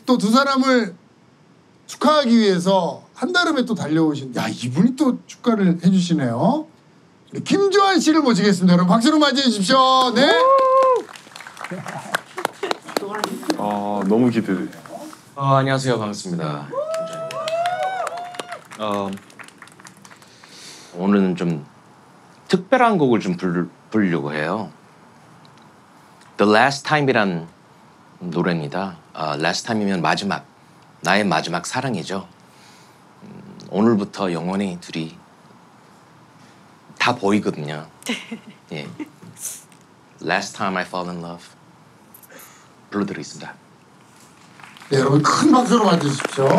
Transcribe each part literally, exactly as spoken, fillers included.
또 두 사람을 축하하기 위해서 한달음에 또 달려오신, 야, 이분이 또 축하를 해주시네요. 김주환 씨를 모시겠습니다. 여러분 박수로 맞이해 주십시오. 네. 아, 너무 기대돼. 어, 안녕하세요. 반갑습니다. 어, 오늘은 좀 특별한 곡을 좀 부르, 부르려고 해요. The Last Time이란 노래입니다. 어, Last Time이면 마지막, 나의 마지막 사랑이죠. 음, 오늘부터 영원히 둘이 다 보이거든요. 예. Last Time I Fall in Love 불러드리겠습니다. 네, 여러분 큰 박수로 맞으십시오.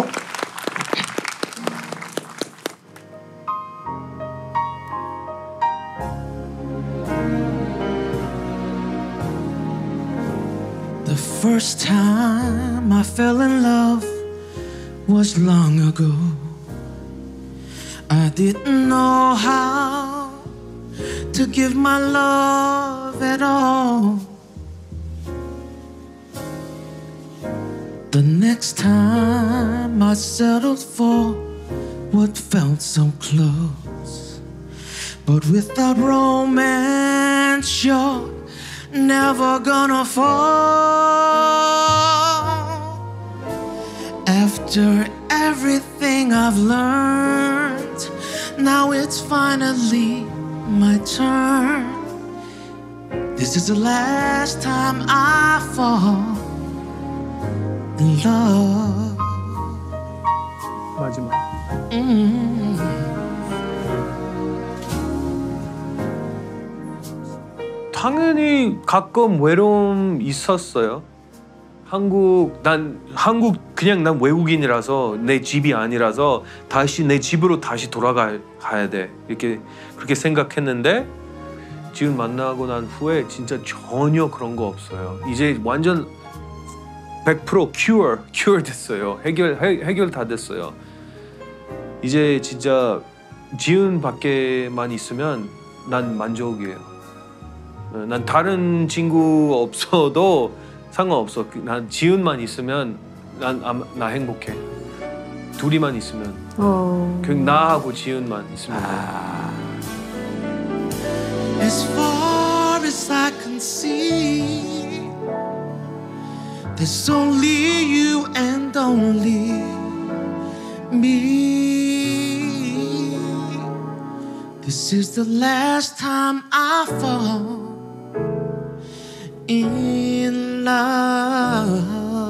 The first time I fell in love was long ago. I didn't know how to give my love at all. The next time I settled for what felt so close, but without romance you're never gonna fall. After everything I've learned, now it's finally my turn. This is the last time I fall in love. 마지막. Mm. 당연히 가끔 외로움 있었어요. 한국 난 한국 그냥 난 외국인이라서 내 집이 아니라서 다시 내 집으로 다시 돌아가야 돼 이렇게 그렇게 생각했는데 지금 만나고 난 후에 진짜 전혀 그런 거 없어요. 이제 완전 백 퍼센트 큐어 큐어 됐어요. 해결 해, 해결 다 됐어요. 이제 진짜 지은 밖에만 있으면 난 만족이에요. 난 다른 친구 없어도 상관없어. 난 지은만 있으면 난 나 행복해. 둘이만 있으면. 어... 그냥 나하고 지은만 있으면. 아... As far as I can see, there's only you and only me. This is the last time I fall in love.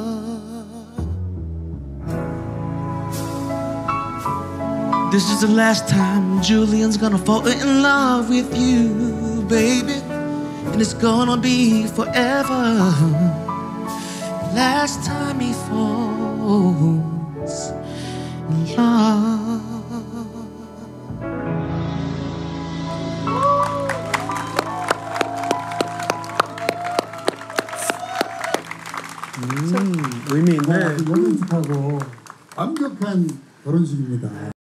This is the last time Julian's gonna fall in love with you, baby, and it's gonna be forever. Last time he falls in love. 음, 의미 있네. 로맨틱하고 완벽한 결혼식입니다.